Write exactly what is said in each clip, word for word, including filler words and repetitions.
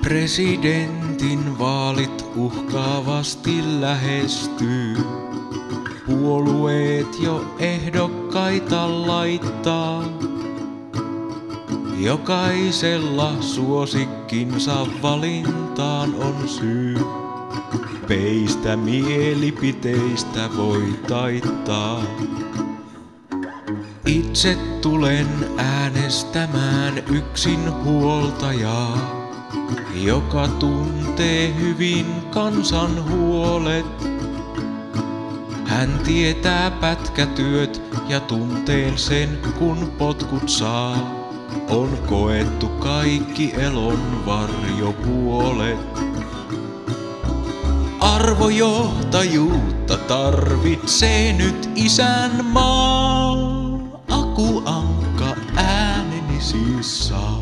Presidentin vaalit uhkaavasti lähestyy. Puolueet jo ehdokkaita laittaa. Jokaisella suosikkinsa valintaan on syy. Peistä mielipiteistä voi taittaa. Itse tulen äänestämään yksin huoltajaa, joka tuntee hyvin kansan huolet. Hän tietää pätkätyöt ja tunteen sen, kun potkut saa. On koettu kaikki elon varjopuolet. Arvojohtajuutta tarvitsee nyt isänmaa. Aku Ankka ääneni siis saa.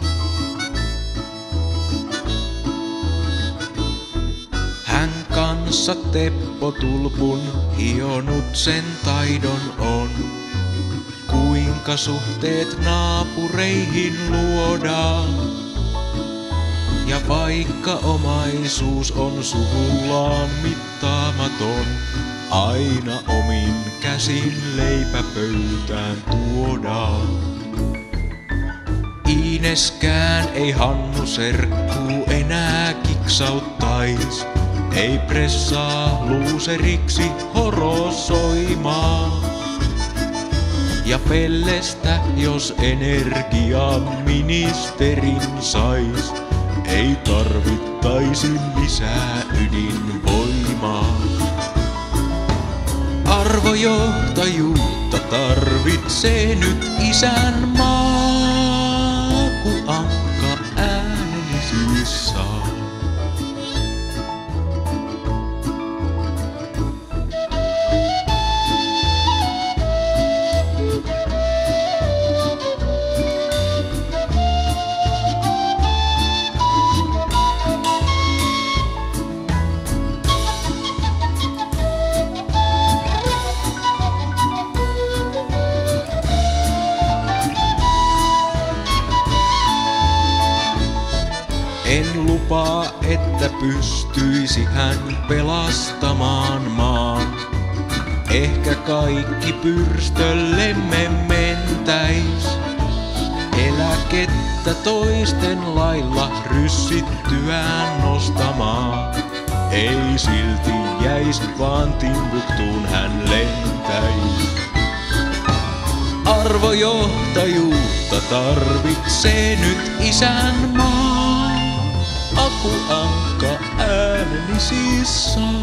Hän kanssa Teppo Tulpun hionut sen taidon on. Kuinka suhteet naapureihin luodaan. Ja vaikka omaisuus on suvullaan mittaamaton, aina omin käsin leipä pöytään tuodaan. Ineskään ei Hannu serkkuu enää kiksauttais, ei pressaa luuseriksi horosoimaan. Ja Pellestä jos energiaministerin sais, ei tarvittaisi lisää ydinvoimaa. Arvojohtajuutta tarvitsee nyt isänmaa, kun Ankka ääneni siis saa. En lupaa, että pystyisi hän pelastamaan maan. Ehkä kaikki pyrstöllemme mentäis. Eläkettä toisten lailla ryssittyään nostamaan. Ei silti jäis, vaan Timbuktuun hän lentäis. Arvojohtajuutta tarvitsee nyt isänmaa. Aku Ankka ääneni siis saa.